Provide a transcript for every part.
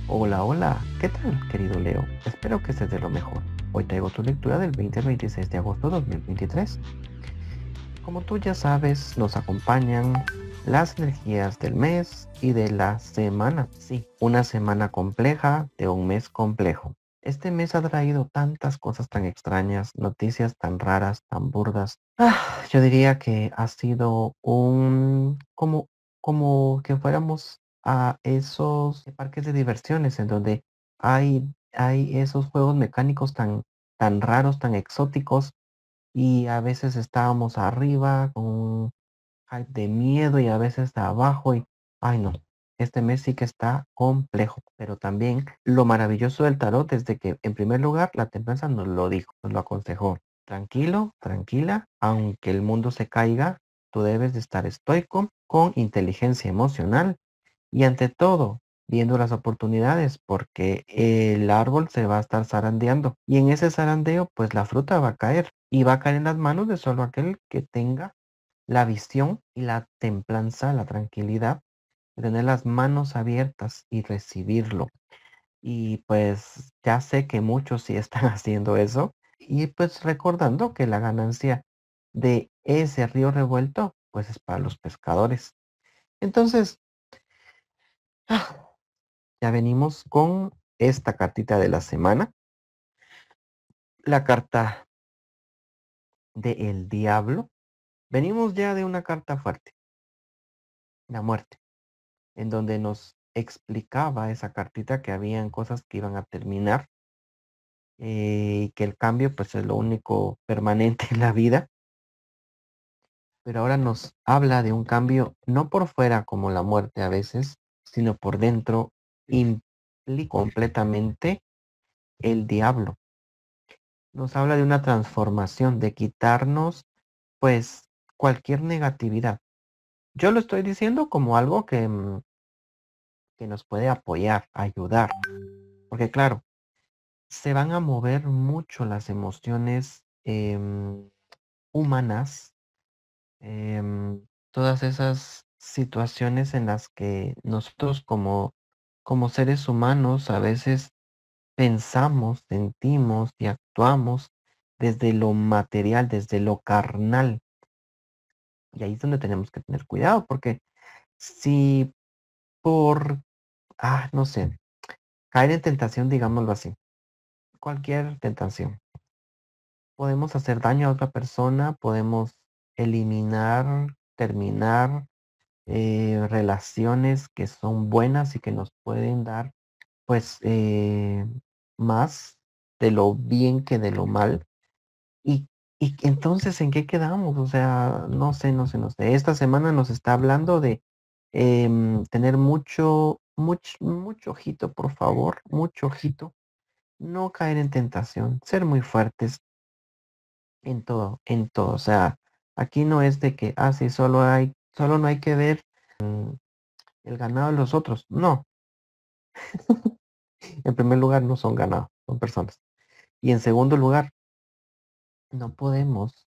Hola, hola, ¿qué tal, querido Leo? Espero que estés de lo mejor. Hoy traigo tu lectura del 20 al 26 de agosto de 2023. Como tú ya sabes, nos acompañan las energías del mes y de la semana. Sí, una semana compleja de un mes complejo. Este mes ha traído tantas cosas tan extrañas, noticias tan raras, tan burdas. Yo diría que ha sido como que fuéramos a esos parques de diversiones en donde hay esos juegos mecánicos tan raros, tan exóticos, y a veces estábamos arriba con un hype de miedo y a veces abajo y, ay no, este mes sí que está complejo, pero también lo maravilloso del tarot es de que en primer lugar la templanza nos lo dijo, nos lo aconsejó. Tranquilo, tranquila, aunque el mundo se caiga, tú debes de estar estoico, con inteligencia emocional y ante todo, viendo las oportunidades, porque el árbol se va a estar zarandeando. Y en ese zarandeo, pues la fruta va a caer. Y va a caer en las manos de solo aquel que tenga la visión y la templanza, la tranquilidad, de tener las manos abiertas y recibirlo. Y pues ya sé que muchos sí están haciendo eso. Y pues recordando que la ganancia de ese río revuelto, pues es para los pescadores. Entonces, ya venimos con esta cartita de la semana, la carta de El Diablo. Venimos ya de una carta fuerte, la muerte, en donde nos explicaba esa cartita que habían cosas que iban a terminar, y que el cambio pues es lo único permanente en la vida. Pero ahora nos habla de un cambio no por fuera como la muerte a veces, sino por dentro, implica completamente el diablo. Nos habla de una transformación, de quitarnos, pues, cualquier negatividad. Yo lo estoy diciendo como algo que nos puede apoyar, ayudar, porque claro, se van a mover mucho las emociones humanas, todas esas situaciones en las que nosotros como seres humanos a veces pensamos, sentimos y actuamos desde lo material, desde lo carnal. Y ahí es donde tenemos que tener cuidado, porque si por, no sé, caer en tentación, digámoslo así, cualquier tentación, podemos hacer daño a otra persona, podemos eliminar, terminar relaciones que son buenas y que nos pueden dar, pues, más de lo bien que de lo mal. Y, y entonces, ¿en qué quedamos? O sea, no sé. Esta semana nos está hablando de tener mucho ojito, por favor, mucho ojito. No caer en tentación, ser muy fuertes en todo, en todo. O sea, aquí no es de que, sí, solo no hay que ver el ganado de los otros. No, en primer lugar, no son ganado, son personas. Y en segundo lugar, no podemos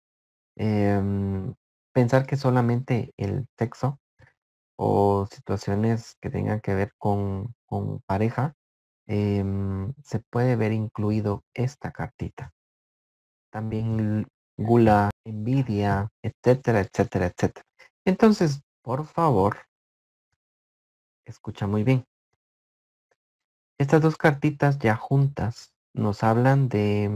pensar que solamente el sexo o situaciones que tengan que ver con pareja, se puede ver incluido esta cartita. También gula, envidia, etcétera, etcétera, etcétera. Entonces, por favor, escucha muy bien. Estas dos cartitas ya juntas nos hablan de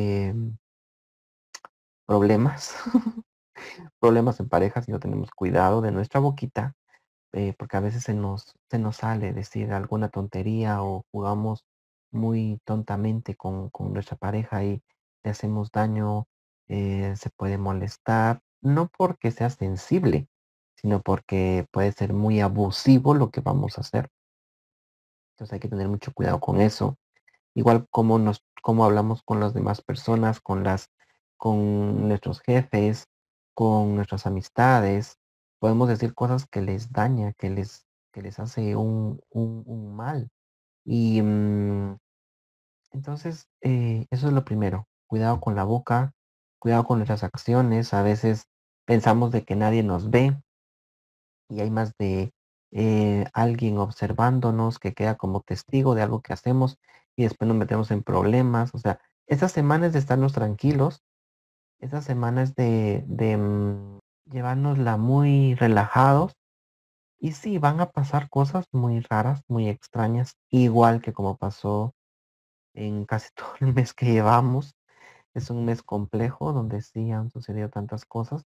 problemas, problemas en pareja si no tenemos cuidado de nuestra boquita, porque a veces se nos sale decir alguna tontería o jugamos muy tontamente con nuestra pareja y le hacemos daño, se puede molestar, no porque sea sensible, sino porque puede ser muy abusivo lo que vamos a hacer. Entonces hay que tener mucho cuidado con eso. Igual como hablamos con las demás personas, con nuestros jefes, con nuestras amistades, podemos decir cosas que les daña, que les hace un mal. Y entonces, eso es lo primero. Cuidado con la boca, cuidado con nuestras acciones. A veces pensamos de que nadie nos ve y hay más alguien observándonos que queda como testigo de algo que hacemos y después nos metemos en problemas. O sea, esta semana es de estarnos tranquilos, esta semana es de llevárnosla muy relajados. Y sí, van a pasar cosas muy raras, muy extrañas, igual que como pasó en casi todo el mes que llevamos. Es un mes complejo donde sí han sucedido tantas cosas,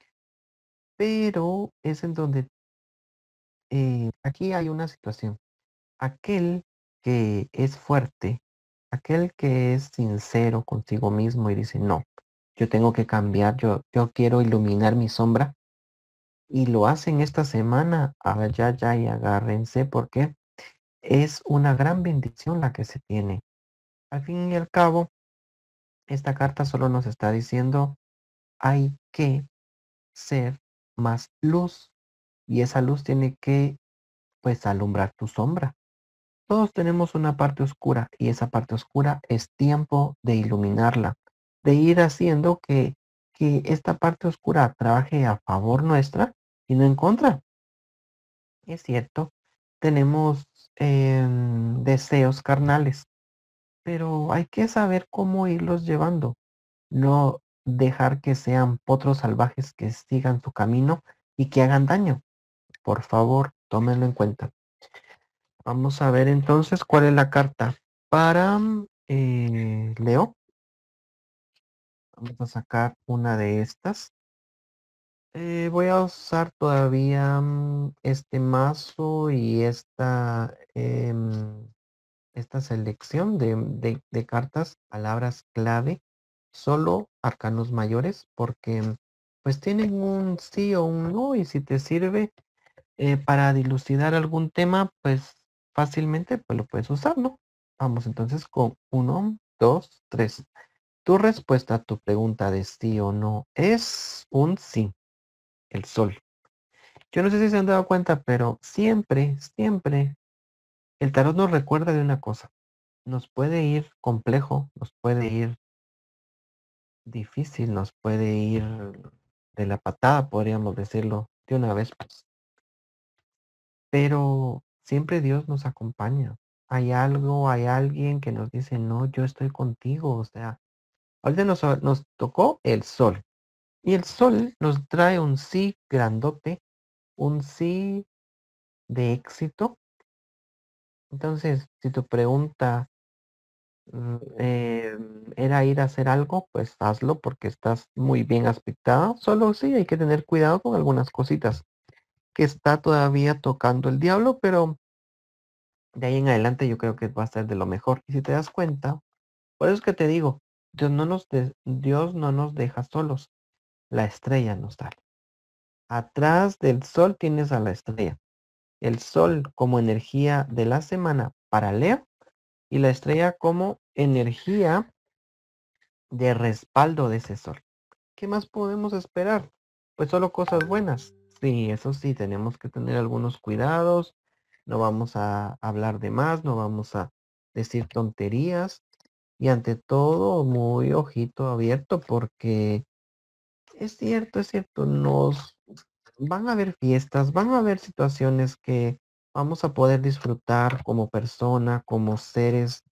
pero es en donde aquí hay una situación. Aquel que es fuerte, aquel que es sincero consigo mismo y dice, no, yo tengo que cambiar, yo quiero iluminar mi sombra y lo hacen esta semana, ya y agárrense porque es una gran bendición la que se tiene. Al fin y al cabo, esta carta solo nos está diciendo, hay que ser más luz y esa luz tiene que, pues, alumbrar tu sombra. Todos tenemos una parte oscura y esa parte oscura es tiempo de iluminarla, de ir haciendo que esta parte oscura trabaje a favor nuestra y no en contra. Es cierto, tenemos deseos carnales, pero hay que saber cómo irlos llevando, no dejar que sean potros salvajes que sigan su camino y que hagan daño. Por favor, tómenlo en cuenta. Vamos a ver entonces cuál es la carta para Leo. Vamos a sacar una de estas. Voy a usar todavía este mazo y esta selección de cartas, palabras clave, solo arcanos mayores, porque pues tienen un sí o un no, y si te sirve para dilucidar algún tema, pues fácilmente pues lo puedes usar, ¿no? Vamos entonces con uno, dos, tres. Tu respuesta a tu pregunta de sí o no es un sí, el sol. Yo no sé si se han dado cuenta, pero siempre el tarot nos recuerda de una cosa. Nos puede ir complejo, nos puede ir difícil, nos puede ir de la patada, podríamos decirlo de una vez, pues. Pero siempre Dios nos acompaña. Hay algo, hay alguien que nos dice, no, yo estoy contigo. O sea, ahorita nos tocó el sol. Y el sol nos trae un sí grandote, un sí de éxito. Entonces, si tu pregunta era ir a hacer algo, pues hazlo porque estás muy bien aspectada. Solo sí hay que tener cuidado con algunas cositas que está todavía tocando el diablo, pero de ahí en adelante yo creo que va a ser de lo mejor. Y si te das cuenta, por eso es que te digo, Dios no nos deja solos. La estrella nos sale. Atrás del sol tienes a la estrella. El sol como energía de la semana para Leo y la estrella como energía de respaldo de ese sol. ¿Qué más podemos esperar? Pues solo cosas buenas. Sí, eso sí, tenemos que tener algunos cuidados. No vamos a hablar de más, no vamos a decir tonterías. Y ante todo, muy ojito abierto porque es cierto, nos van a haber fiestas, van a haber situaciones que vamos a poder disfrutar como persona, como seres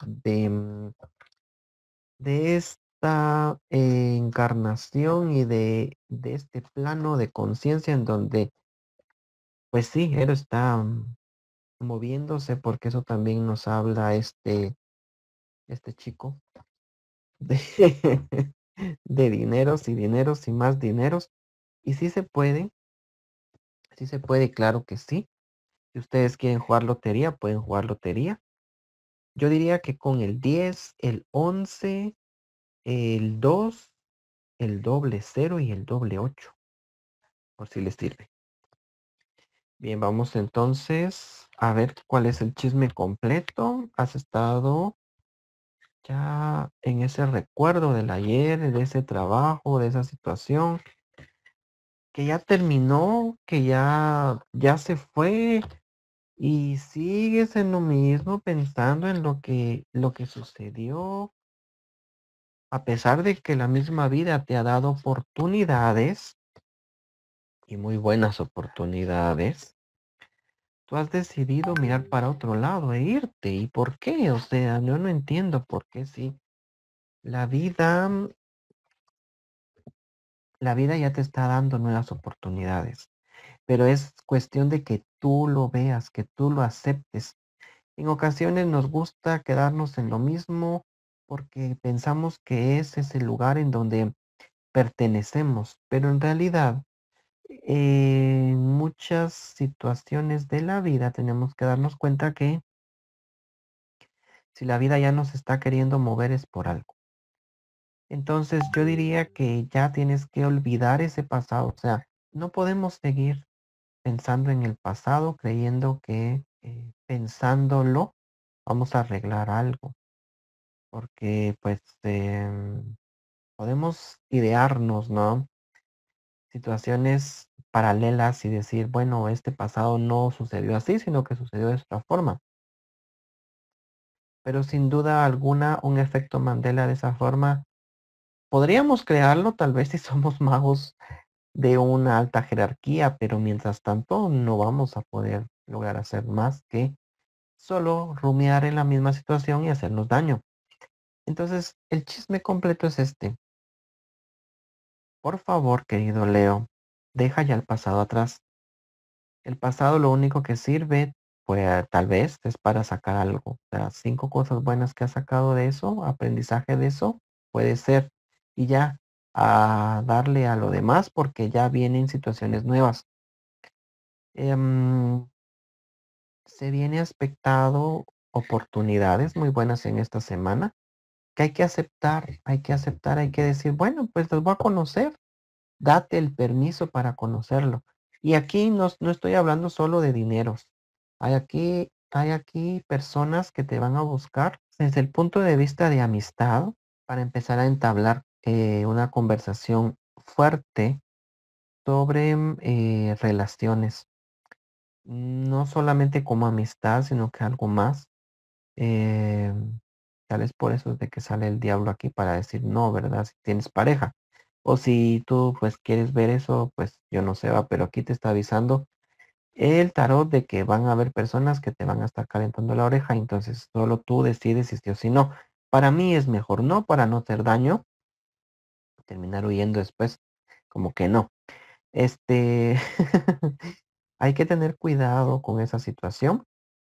de esta encarnación y de este plano de conciencia en donde, pues sí, él está moviéndose porque eso también nos habla este chico de, de dineros y dineros y más dineros. Y sí se puede, claro que sí. Si ustedes quieren jugar lotería, pueden jugar lotería. Yo diría que con el 10, el 11, el 2, el doble cero y el doble 8, por si les sirve. Bien, vamos entonces a ver cuál es el chisme completo. Has estado ya en ese recuerdo del ayer, de ese trabajo, de esa situación, que ya terminó, que ya se fue y sigues en lo mismo pensando en lo que sucedió, a pesar de que la misma vida te ha dado oportunidades y muy buenas oportunidades. tú has decidido mirar para otro lado e irte. ¿Y por qué? O sea, yo no entiendo por qué sí. La vida, la vida ya te está dando nuevas oportunidades, pero es cuestión de que tú lo veas, que tú lo aceptes. En ocasiones nos gusta quedarnos en lo mismo porque pensamos que ese es el lugar en donde pertenecemos, pero en realidad en muchas situaciones de la vida tenemos que darnos cuenta que si la vida ya nos está queriendo mover es por algo. Entonces yo diría que ya tienes que olvidar ese pasado. O sea, no podemos seguir pensando en el pasado creyendo que pensándolo vamos a arreglar algo. Porque pues podemos idearnos, ¿no? Situaciones paralelas y decir, bueno, este pasado no sucedió así, sino que sucedió de otra forma. Pero sin duda alguna, un efecto Mandela de esa forma, podríamos crearlo tal vez si somos magos de una alta jerarquía, pero mientras tanto no vamos a poder lograr hacer más que solo rumiar en la misma situación y hacernos daño. Entonces, el chisme completo es este. Por favor, querido Leo, deja ya el pasado atrás. El pasado lo único que sirve, pues tal vez, es para sacar algo. O sea, 5 cosas buenas que has sacado de eso, aprendizaje de eso, puede ser. Y ya a darle a lo demás porque ya vienen situaciones nuevas. Em, Se viene aspectado oportunidades muy buenas en esta semana que hay que aceptar, hay que aceptar, hay que decir, bueno, pues los voy a conocer. Date el permiso para conocerlo. Y aquí no estoy hablando solo de dineros. Hay aquí personas que te van a buscar desde el punto de vista de amistad para empezar a entablar una conversación fuerte sobre relaciones. No solamente como amistad, sino que algo más. Eh, Tal vez por eso es de que sale el diablo aquí para decir no, ¿verdad? Si tienes pareja. O si tú pues quieres ver eso, pues yo no sé, va, pero aquí te está avisando el tarot de que van a haber personas que te van a estar calentando la oreja, entonces solo tú decides si sí o si no. Para mí es mejor no, para no hacer daño, terminar huyendo después, como que no. Este, hay que tener cuidado con esa situación.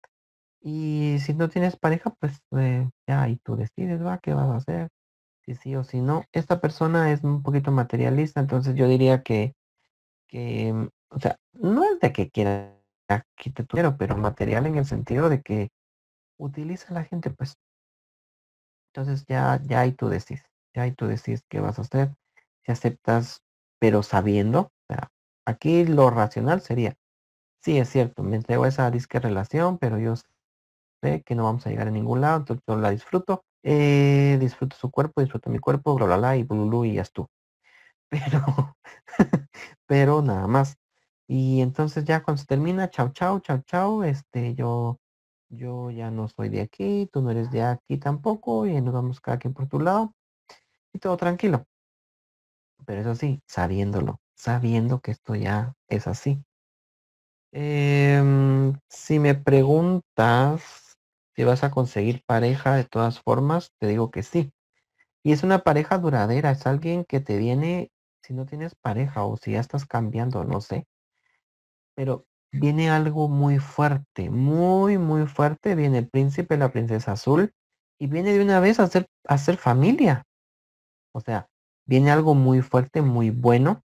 Y si no tienes pareja, pues ya ahí tú decides, va, qué vas a hacer, si sí o si no. Esta persona es un poquito materialista, entonces yo diría que, o sea, no es de que quiera quite tu dinero, pero material en el sentido de que utiliza a la gente, pues. Entonces ya ahí tú decides, ya ahí tú decides qué vas a hacer, si aceptas, pero sabiendo, o sea, aquí lo racional sería, sí, es cierto, me entrego a esa disque relación, pero yo sé que no vamos a llegar a ningún lado, entonces yo la disfruto, disfruto su cuerpo, disfruto mi cuerpo, bla, bla, bla, y bululú, y ya estuvo. Pero, pero nada más. Y entonces ya cuando se termina, chao, chao, chao, chao, yo ya no soy de aquí, tú no eres de aquí tampoco, y nos vamos cada quien por tu lado, y todo tranquilo. Pero eso sí, sabiéndolo, sabiendo que esto ya es así. Si me preguntas si vas a conseguir pareja de todas formas, te digo que sí. Y es una pareja duradera, es alguien que te viene, si no tienes pareja o si ya estás cambiando, no sé, pero viene algo muy fuerte, muy, muy fuerte. Viene el príncipe, la princesa azul y viene de una vez a ser familia. O sea, viene algo muy fuerte, muy bueno.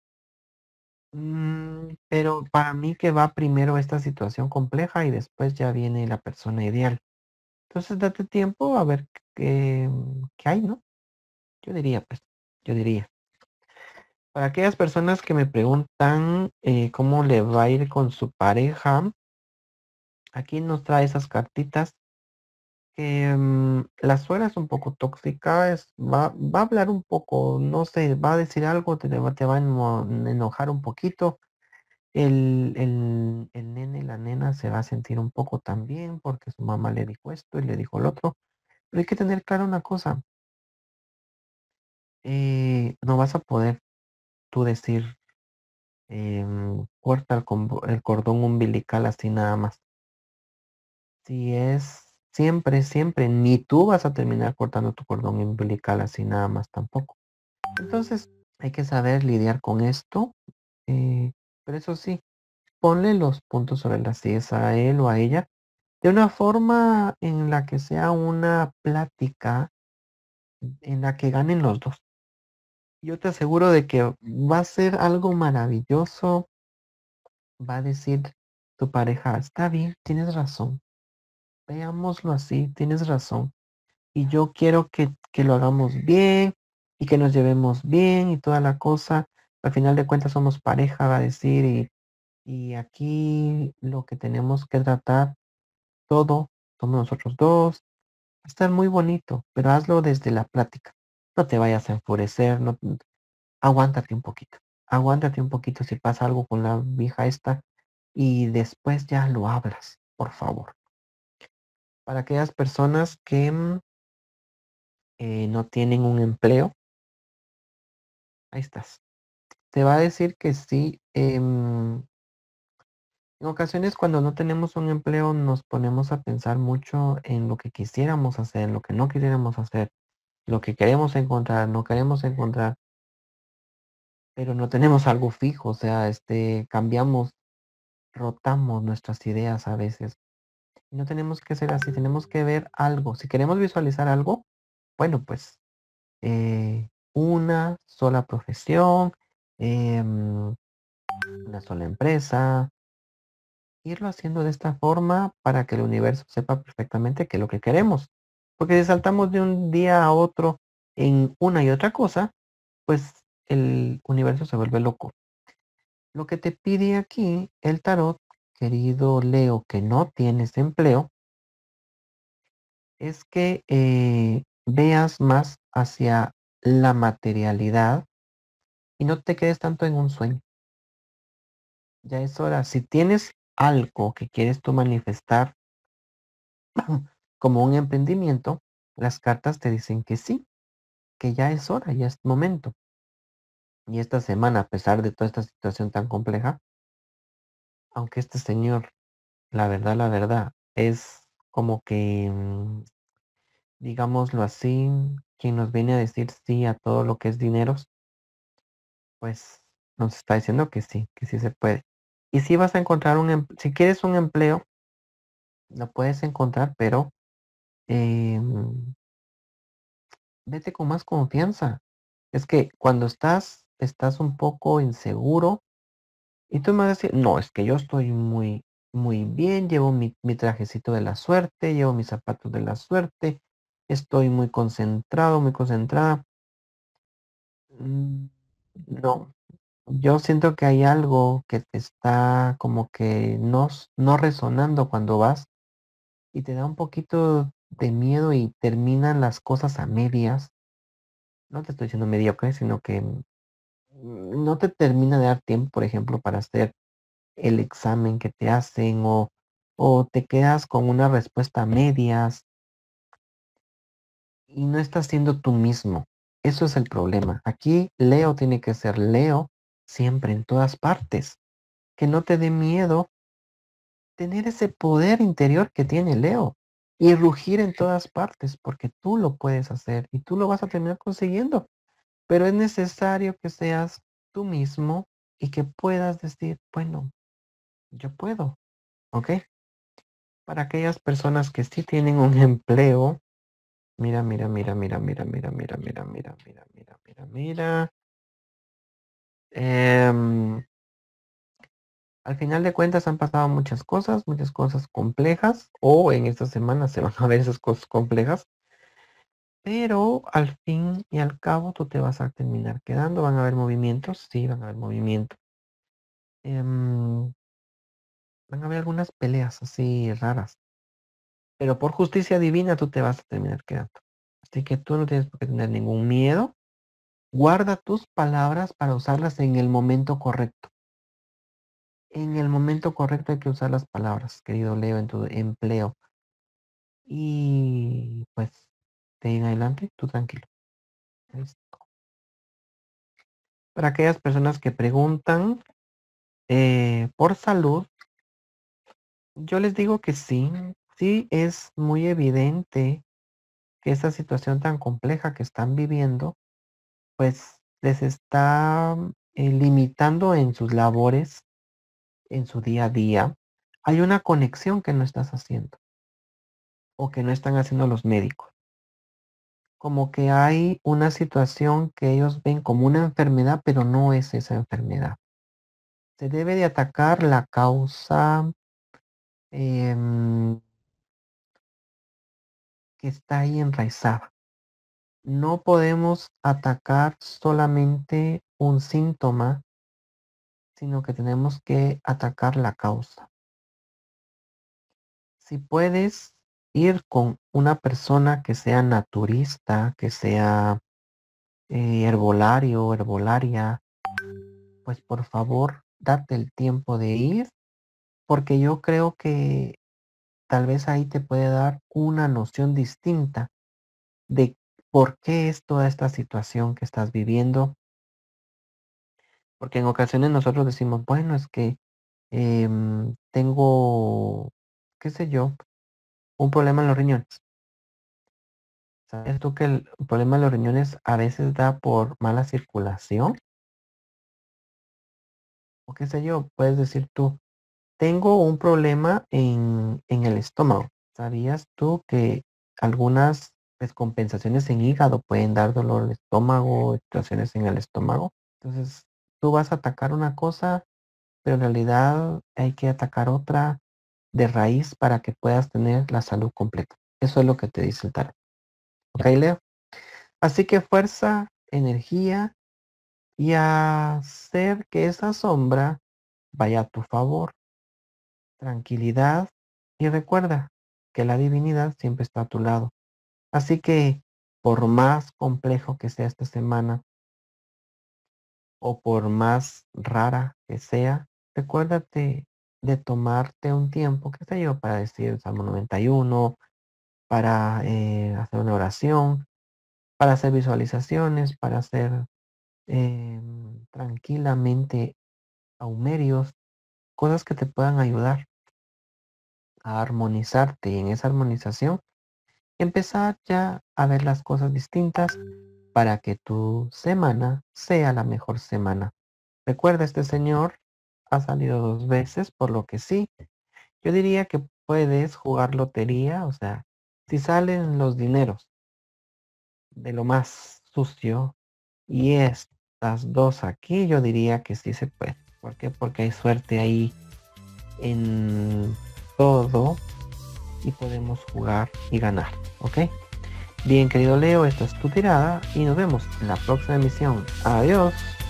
Pero para mí que va primero esta situación compleja y después ya viene la persona ideal. Entonces date tiempo a ver qué hay, ¿no? Yo diría, pues, yo diría. Para aquellas personas que me preguntan cómo le va a ir con su pareja, aquí nos trae esas cartitas que la suegra es un poco tóxica, va a hablar un poco, no sé, va a decir algo, te va a enojar un poquito. El nene, la nena se va a sentir un poco también porque su mamá le dijo esto y le dijo lo otro. Pero hay que tener claro una cosa, no vas a poder tú decir corta el cordón umbilical así nada más. Si es siempre, siempre, ni tú vas a terminar cortando tu cordón umbilical así nada más tampoco. Entonces, hay que saber lidiar con esto. eh, pero eso sí, ponle los puntos sobre las sillas a él o a ella de una forma en la que sea una plática en la que ganen los dos. Yo te aseguro de que va a ser algo maravilloso. Va a decir tu pareja, está bien, tienes razón. Veámoslo así, tienes razón. Y yo quiero que lo hagamos bien y que nos llevemos bien y toda la cosa. Al final de cuentas somos pareja, va a decir, y aquí lo que tenemos que tratar todo somos nosotros dos. Va a estar muy bonito, pero hazlo desde la plática. No te vayas a enfurecer, no, aguántate un poquito si pasa algo con la vieja esta y después ya lo hablas, por favor. Para aquellas personas que no tienen un empleo, ahí estás. Te va a decir que sí. En ocasiones cuando no tenemos un empleo nos ponemos a pensar mucho en lo que quisiéramos hacer, lo que no quisiéramos hacer, lo que queremos encontrar, no queremos encontrar, pero no tenemos algo fijo, o sea, cambiamos, rotamos nuestras ideas a veces. Y no tenemos que ser así, tenemos que ver algo. Si queremos visualizar algo, bueno, pues una sola profesión, em, una sola empresa, irlo haciendo de esta forma para que el universo sepa perfectamente qué es lo que queremos. Porque si saltamos de un día a otro en una y otra cosa, pues el universo se vuelve loco. Lo que te pide aquí el tarot, querido Leo, que no tienes empleo, es que veas más hacia la materialidad y no te quedes tanto en un sueño. Ya es hora. Si tienes algo que quieres tú manifestar como un emprendimiento, las cartas te dicen que sí, que ya es hora, ya es momento. Y esta semana, a pesar de toda esta situación tan compleja, aunque este señor, la verdad, es como que, digámoslo así, quien nos viene a decir sí a todo lo que es dineros, pues nos está diciendo que sí se puede. Y si vas a encontrar si quieres un empleo, lo puedes encontrar, pero vete con más confianza. Es que cuando estás un poco inseguro y tú me vas a decir, no, es que yo estoy muy, muy bien, llevo mi trajecito de la suerte, llevo mis zapatos de la suerte, estoy muy concentrado, muy concentrada. Mm, No, yo siento que hay algo que te está como que no resonando cuando vas y te da un poquito de miedo y terminan las cosas a medias. No te estoy diciendo mediocre, sino que no te termina de dar tiempo, por ejemplo, para hacer el examen que te hacen o te quedas con una respuesta a medias y no estás siendo tú mismo. Eso es el problema. Aquí Leo tiene que ser Leo siempre en todas partes. Que no te dé miedo tener ese poder interior que tiene Leo y rugir en todas partes porque tú lo puedes hacer y tú lo vas a terminar consiguiendo. Pero es necesario que seas tú mismo y que puedas decir, bueno, yo puedo, ¿ok? Para aquellas personas que sí tienen un empleo, mira, mira, mira, mira, mira, mira, mira, mira, mira, mira, mira, mira, mira. em, Al final de cuentas han pasado muchas cosas complejas, o en esta semana se van a ver esas cosas complejas, pero al fin y al cabo tú te vas a terminar quedando, van a haber movimientos, sí, van a haber movimientos. em, Van a haber algunas peleas así raras, pero por justicia divina tú te vas a terminar quedando. Así que tú no tienes por qué tener ningún miedo. Guarda tus palabras para usarlas en el momento correcto. En el momento correcto hay que usar las palabras, querido Leo, en tu empleo. Y pues de ahí en adelante, tú tranquilo. Listo. Para aquellas personas que preguntan por salud, yo les digo que sí. sí es muy evidente que esa situación tan compleja que están viviendo, pues les está limitando en sus labores, en su día a día. Hay una conexión que no estás haciendo o que no están haciendo los médicos. Como que hay una situación que ellos ven como una enfermedad, pero no es esa enfermedad. Se debe de atacar la causa em, que está ahí enraizada. No podemos atacar solamente un síntoma, sino que tenemos que atacar la causa. Si puedes ir con una persona que sea naturista, que sea herbolario, herbolaria, pues por favor, date el tiempo de ir, porque yo creo que tal vez ahí te puede dar una noción distinta de por qué es toda esta situación que estás viviendo, porque en ocasiones nosotros decimos, bueno, es que tengo, qué sé yo, un problema en los riñones. ¿Sabes tú que el problema de los riñones a veces da por mala circulación? O qué sé yo, puedes decir tú, tengo un problema en el estómago. ¿Sabías tú que algunas descompensaciones en hígado pueden dar dolor de estómago, situaciones en el estómago? Entonces, tú vas a atacar una cosa, pero en realidad hay que atacar otra de raíz para que puedas tener la salud completa. Eso es lo que te dice el tarot. ¿Ok, Leo? Así que fuerza, energía y hacer que esa sombra vaya a tu favor. Tranquilidad y recuerda que la divinidad siempre está a tu lado. Así que por más complejo que sea esta semana o por más rara que sea, recuérdate de tomarte un tiempo, qué sé yo, para decir el Salmo 91, para hacer una oración, para hacer visualizaciones, para hacer tranquilamente aumerios, cosas que te puedan ayudar a armonizarte y en esa armonización empezar ya a ver las cosas distintas para que tu semana sea la mejor semana. Recuerda, este señor ha salido 2 veces, por lo que sí, yo diría que puedes jugar lotería, o sea, si salen los dineros de lo más sucio y estas dos aquí, yo diría que sí se puede. ¿Por qué? Porque hay suerte ahí en todo y podemos jugar y ganar, ¿ok? Bien, querido Leo, esta es tu tirada y nos vemos en la próxima emisión. Adiós.